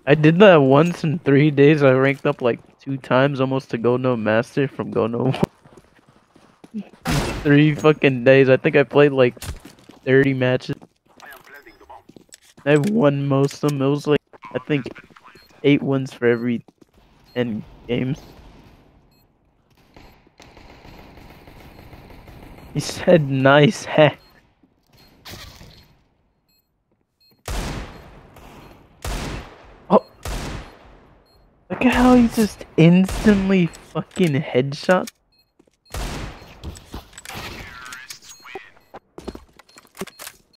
I did that once in 3 days. I ranked up like 2 times almost to go no master from go no 3 fucking days. I think I played like 30 matches. I won most of them. It was like, I think 8 wins for every 10 games. He said nice hack. Oh, look at how he just instantly fucking headshot.